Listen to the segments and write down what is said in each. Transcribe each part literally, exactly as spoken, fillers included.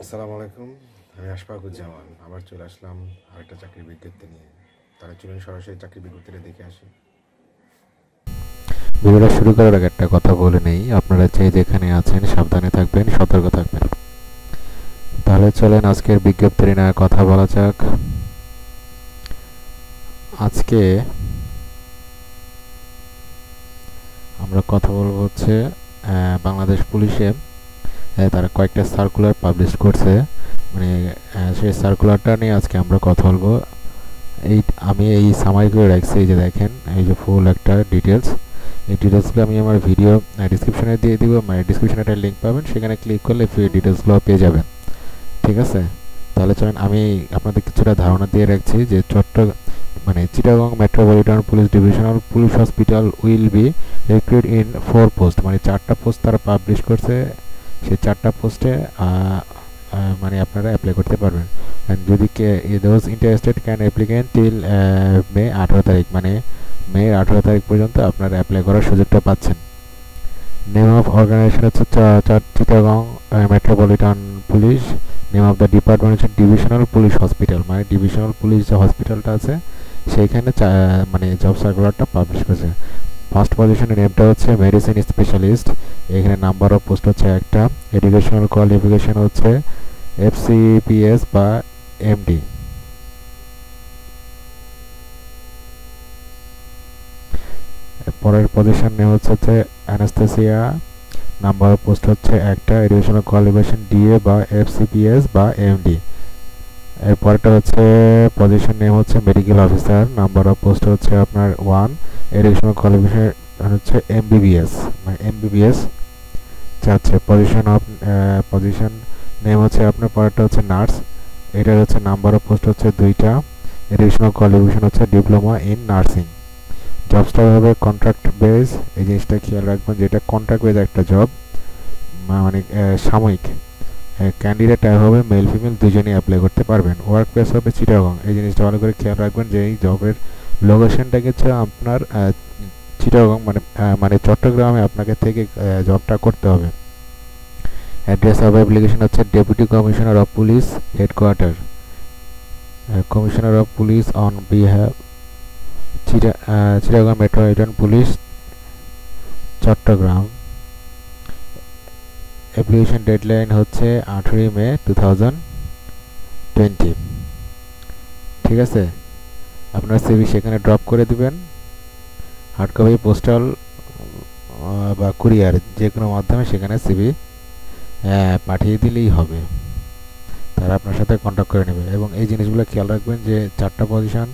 আসসালামু আলাইকুম। আমি আশফাকুজ্জামান আবার চলে আসলাম আরেকটা চাকরির বিজ্ঞপ্তি নিয়ে। তাহলে চলুন সরাসরি চাকরির বিজ্ঞপ্তিটা দেখে আসি। ভিডিওটা শুরু করার আগে একটা কথা বলে নেই, আপনারা যে যেখানে আছেন সাবধানে থাকবেন, সতর্ক থাকবেন। তাহলে চলেন আজকের বিজ্ঞপ্তি নিয়ে কথা বলা যাক। আজকে আমরা কথা বলবো হচ্ছে আহ, বাংলাদেশ পুলিশে আহ, তারা কয়েকটা সার্কুলার পাবলিশ করছে, মানে আহ, সেই সার্কুলারটা নিয়ে আজকে আমরা কথা বলবো। এই আমি এই সামারি করে রাখছি, এই যে দেখেন, এই যে ফুল একটা ডিটেলস। এই ডিটেলসগুলো আমি আমার ভিডিও ডিসক্রিপশনে দিয়ে দিব, মানে ডিসক্রিপশনে একটা লিঙ্ক পাবেন, সেখানে ক্লিক করলে ফ্রি ডিটেলসগুলো পেয়ে যাবেন। ঠিক আছে, তাহলে চলেন আমি আপনাদের কিছুটা ধারণা দিয়ে রাখছি যে চট্টগ্রাম মানে Chittagong metropolitan police divisional police hospital will be recruit in four post, মানে চারটা পোস্ট তারা পাবলিশ করছে। সেই চারটা পোস্টে মানে আপনারা অ্যাপ্লাই করতে পারবেন। অ্যান্ড যদি কে those interested can applicant till May আঠারো তারিখ, মানে মে আঠারো তারিখ পর্যন্ত আপনারা অ্যাপ্লাই করার সুযোগটা পাচ্ছেন। নেম অফ অর্গানাইজেশন হচ্ছে Chittagong metropolitan police. Name of the department হচ্ছে ডিভিশনাল পুলিশ হসপিটাল, মানে ডিভিশনাল পুলিশ যে হসপিটালটা আছে সেইখানে মানে জব সার্কুলারটা পাবলিশ করেছে। ফার্স্ট পজিশনের নেমটা হচ্ছে মেডিসিন স্পেশালিস্ট। এখানে নাম্বার অফ পোস্ট হচ্ছে একটা। এডুকেশনাল কোয়ালিফিকেশন হচ্ছে এফসিপিএস বা এমডি। পরের পজিশন নেম হচ্ছে হচ্ছে অ্যানাস্থেসিয়া। নাম্বার অফ পোস্ট হচ্ছে একটা। এডুকেশনাল কোয়ালিফিকেশন ডিএ বা এফসিপিএস বা এমডি। এরপরটা হচ্ছে পজিশন নেম হচ্ছে medical officer. Number of post হচ্ছে আপনার ওয়ান। এডুকেশনাল কোয়ালিফিকেশন হচ্ছে এমবিবিএস, মানে এমবিবিএস চাচ্ছে। পজিশন অফ পজিশন নেম হচ্ছে আপনার, পরেরটা হচ্ছে নার্স। এটার হচ্ছে নাম্বার অফ পোস্ট হচ্ছে দুইটা। এডুকেশনাল কোয়ালিফিকেশন হচ্ছে ডিপ্লোমা ইন নার্সিং। জবসটা হবে কন্ট্রাক্ট বেস, এই জিনিসটা খেয়াল রাখবেন যে এটা কন্ট্রাক্ট বেস একটা জব, মানে সাময়িক। ক্যান্ডিডেট হবে মেল ফিমেল দুজনেই অ্যাপ্লাই করতে পারবেন। ওয়ার্ক প্লেস হবে চিটাগং, এই জিনিসটা ভালো করে খেয়াল রাখবেন যে এই জবের লোকেশনটা হচ্ছে আপনার চিটাগং, মানে মানে চট্টগ্রামে আপনাকে থেকে জবটা করতে হবে। অ্যাড্রেস অফ অ্যাপ্লিকেশন হচ্ছে deputy commissioner of police headquarter, commissioner of police on behalf Chittagong metropolitan police Chattogram. Application deadline হচ্ছে আঠেরোই মে টু থাউজেন্ড টোয়েন্টি। ঠিক আছে, আপনার সিভি সেখানে ড্রপ করে দিবেন। হার্ড কপি, পোস্টাল বা কুরিয়ার যে কোনো মাধ্যমে সেখানে সিভি পাঠিয়ে দিলেই হবে, তারা আপনার সাথে কন্ট্যাক্ট করে নেবে। এবং এই জিনিসগুলো খেয়াল রাখবেন যে চারটা পজিশন,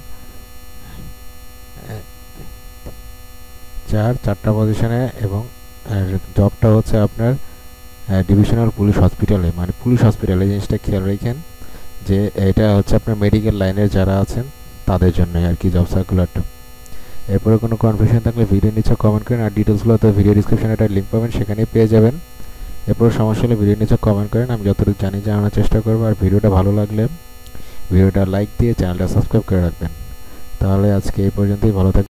চার চারটা পজিশনে, এবং জবটা হচ্ছে আপনার ডিভিশনাল পুলিশ হসপিটালে, মানে পুলিশ হসপিটালে। এই জিনিসটা খেয়াল রাখেন যে এটা হচ্ছে আপনার মেডিকেল লাইনের যারা আছেন তাদের জন্য আর কি জব সার্কুলারটা। এরপরে কোনো কনফিউশন থাকলে ভিডিও নিচে কমেন্ট করেন, আর ডিটেলসগুলো তো ভিডিও ডিসক্রিপশনে একটা লিঙ্ক পাবেন, সেখানেই পেয়ে যাবেন। এরপরে সমস্যা হলে ভিডিও নিচে কমেন্ট করেন, আমি যতটুকু জানি জানানোর চেষ্টা করবো। আর ভিডিওটা ভালো লাগলে ভিডিওটা লাইক দিয়ে চ্যানেলটা সাবস্ক্রাইব করে রাখবেন। তাহলে আজকে এই পর্যন্তই, ভালো থাকবেন।